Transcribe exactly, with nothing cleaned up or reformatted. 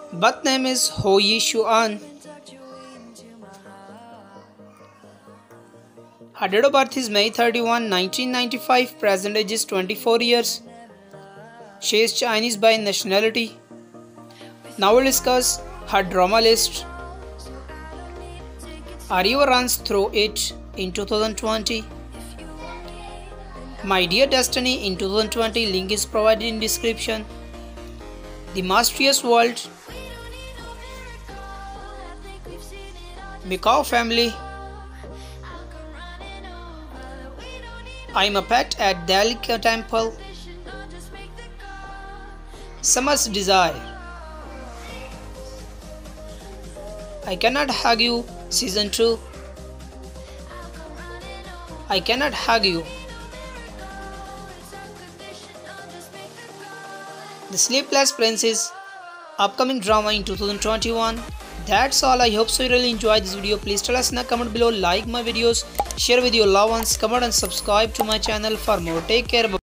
Birth name is Ho Yi Xuan. Her date of birth is May thirty-first, nineteen ninety-five. Present age is twenty-four years. She is Chinese by nationality. Now we'll discuss her drama list. A River Runs Through It in two thousand twenty. My Dear Destiny in two thousand twenty. Link is provided in description. The Mysterious World. Mikao Family. I'm a Pet at Dalika Temple. Summer's Desire. I Cannot Hug You Season two. I Cannot Hug You. The Sleepless Princess, upcoming drama in two thousand twenty-one. That's all. I hope so you really enjoyed this video. Please tell us in the comment below, like my videos, share with your loved ones, comment and subscribe to my channel for more. Take care.